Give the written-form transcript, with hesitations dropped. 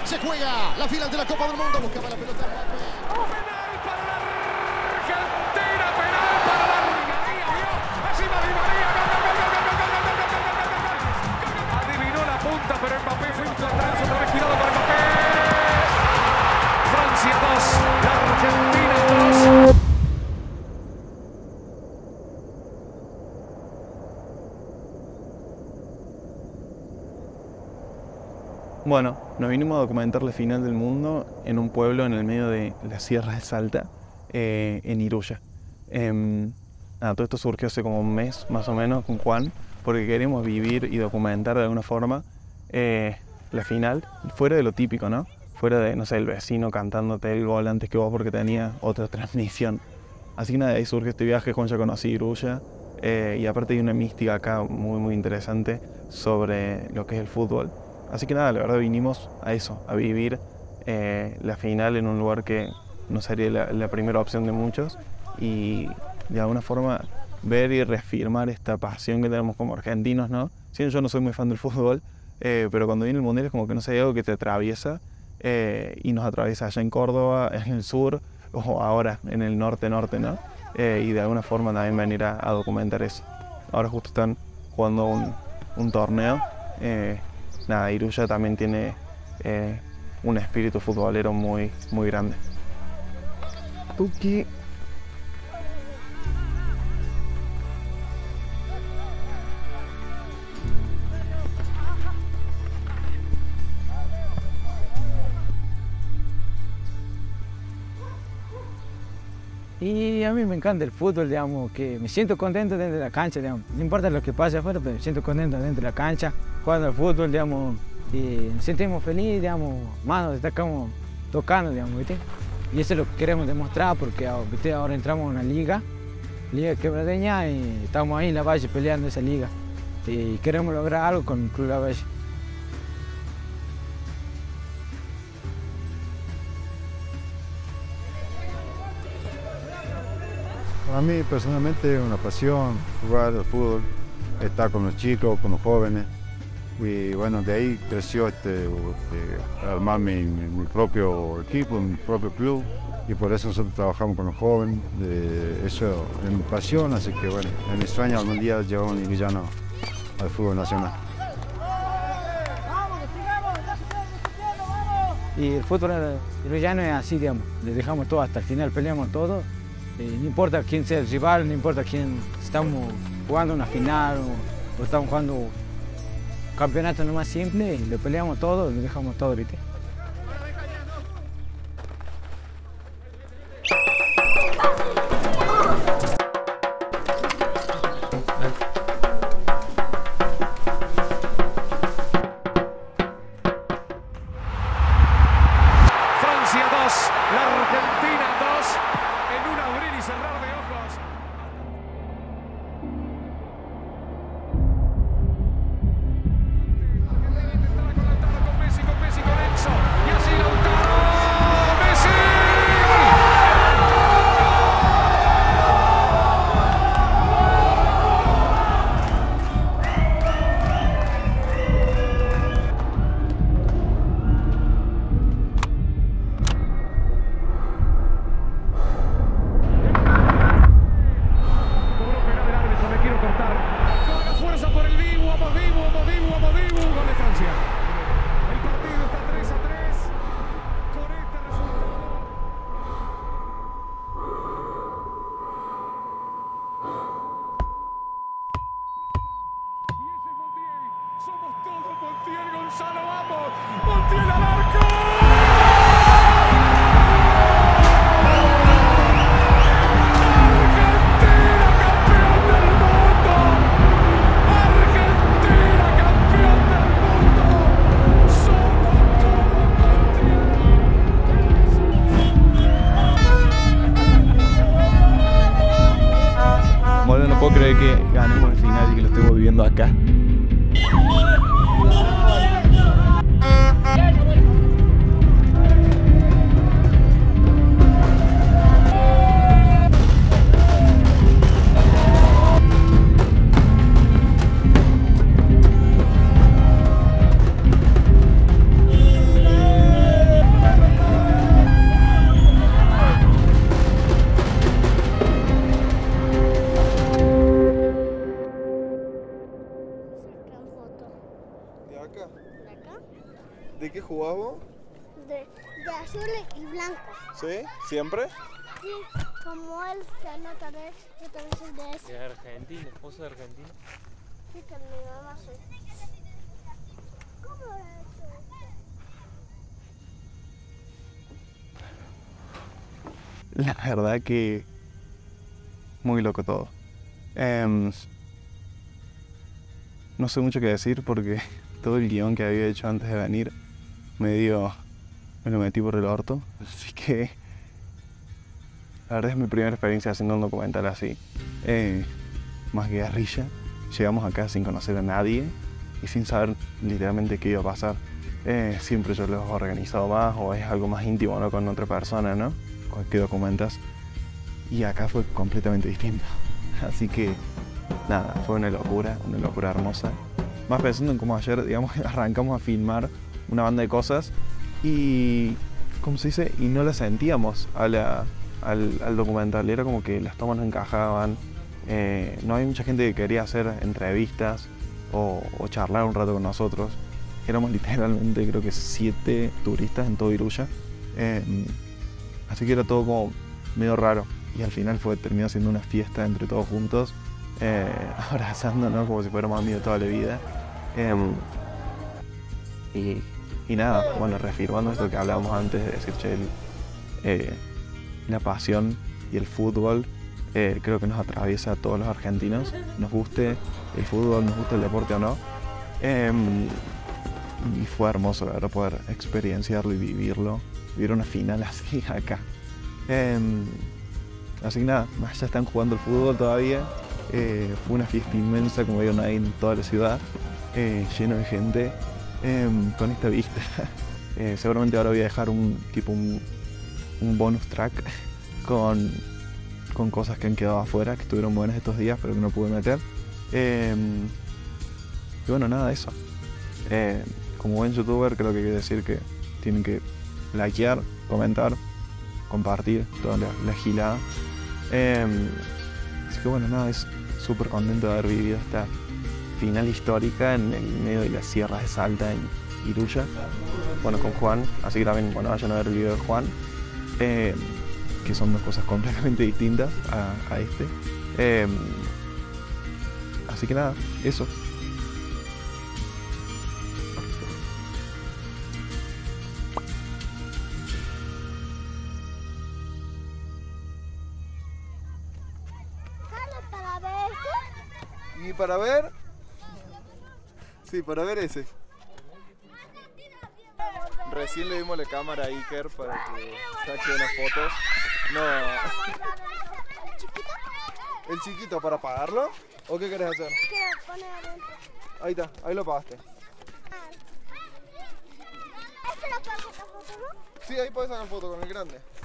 Se juega la final de la Copa del Mundo. Buscaba la pelota. Penal para la Argentina. Penal para la Argentina. Encima Di María. Adivinó la punta, pero Mbappé fue implantado otra vez. Cuidado para Mbappé. Francia 2, la Argentina 2. Bueno, nos vinimos a documentar la final del mundo en un pueblo en el medio de la Sierra de Salta, en Iruya. Todo esto surgió hace como un mes más o menos con Juan, porque queremos vivir y documentar de alguna forma la final, fuera de lo típico, ¿no? Fuera de, no sé, el vecino cantándote el gol antes que vos porque tenía otra transmisión. Así que nada, de ahí surge este viaje. Juan ya conocí Iruya, y aparte hay una mística acá muy interesante sobre lo que es el fútbol. Así que nada, la verdad vinimos a eso, a vivir la final en un lugar que no sería la primera opción de muchos y de alguna forma ver y reafirmar esta pasión que tenemos como argentinos, ¿no? Sí, yo no soy muy fan del fútbol, pero cuando viene el Mundial es como que no sé, algo que te atraviesa y nos atraviesa allá en Córdoba, en el sur o ahora en el norte, ¿no? Y de alguna forma también venir a documentar eso. Ahora justo están jugando un torneo. Nada, Iruya también tiene un espíritu futbolero muy grande. Tuki. Y a mí me encanta el fútbol, digamos, que me siento contento dentro de la cancha, digamos. No importa lo que pase afuera, pero me siento contento dentro de la cancha, jugando al fútbol, digamos, y nos sentimos felices, digamos, manos estamos tocando, digamos, ¿viste? Y eso es lo que queremos demostrar, porque ¿viste? Ahora entramos en una liga quebradeña, y estamos ahí en La Valle peleando esa liga. Y queremos lograr algo con el Club La Valle. Para mí personalmente es una pasión jugar al fútbol, estar con los chicos, con los jóvenes. Y bueno, de ahí creció armar mi propio equipo, mi propio club. Y por eso nosotros trabajamos con los jóvenes. Eso es mi pasión, así que bueno, es mi sueño algún día llevar a un iguillano al fútbol nacional. Y el fútbol iguillano es así, digamos, le dejamos todo hasta el final, peleamos todo. No importa quién sea el rival, no importa quién, estamos jugando una final o estamos jugando un campeonato nomás simple, lo peleamos todo, lo dejamos todo ahorita. Francia 2, la Argentina 2, en un abrir y cerrar de ojos. Con Messi, con Enzo, y así Lautaro, Messi. Montiel, Gonzalo, vamos. Montiel al arco. Argentina campeón del mundo. Argentina campeón del mundo. Somos todos Montiel. Bueno, no puedo creer que ganemos el final y que lo estemos viviendo acá. acá? ¿De acá? ¿De qué jugás vos? De azul y blanco. ¿Sí? ¿Siempre? Sí, como él se nota de yo también soy de ese. De Argentina, ¿vos sos de Argentina? Sí, que mi mamá soy. ¿Cómo lo he hecho esto? La verdad que muy loco todo. No sé mucho qué decir porque todo el guión que había hecho antes de venir me lo metí por el orto. Así que la verdad es mi primera experiencia haciendo un documental así. Más que guerrilla. Llegamos acá sin conocer a nadie y sin saber literalmente qué iba a pasar. Siempre yo lo he organizado más o es algo más íntimo, ¿no? Con otra persona, ¿no? Que documentas. Y acá fue completamente distinto. Así que nada, fue una locura hermosa. Más pensando en cómo ayer, digamos, arrancamos a filmar una banda de cosas y, ¿cómo se dice? Y no la sentíamos al documental. Era como que las tomas no encajaban. No hay mucha gente que quería hacer entrevistas o charlar un rato con nosotros. Éramos literalmente, creo que 7 turistas en todo Iruya. Así que era todo como medio raro. Y al final terminó siendo una fiesta entre todos juntos, abrazándonos como si fuéramos amigos toda la vida. Y nada, bueno, reafirmando esto que hablábamos antes de decir, che, la pasión y el fútbol creo que nos atraviesa a todos los argentinos, nos guste el fútbol, nos guste el deporte o no. Y fue hermoso, la verdad, poder experienciarlo y vivir una final así acá. Así que nada, ya están jugando el fútbol todavía. Fue una fiesta inmensa, como digo, no hay en toda la ciudad, lleno de gente, con esta vista. Seguramente ahora voy a dejar un bonus track con cosas que han quedado afuera, que estuvieron buenas estos días, pero que no pude meter. Y bueno, nada, eso. Como buen youtuber, creo que hay que decir que tienen que likear, comentar, compartir toda la gilada. Así que bueno, nada, es súper contento de haber vivido esta final histórica en el medio de las sierras de Salta y Iruya. Bueno, con Juan, así que también, bueno, vayan a ver el video de Juan, que son dos cosas completamente distintas a este. Así que nada, eso. ¿Y para ver? Sí, para ver ese. Recién le dimos la cámara a Iker para que saque unas fotos. No. ¿El chiquito para pagarlo? ¿O qué querés hacer? Quiero poner adentro. Ahí está, ahí lo pagaste. ¿Este lo puedo sacar foto, no? Sí, ahí podés sacar foto con el grande.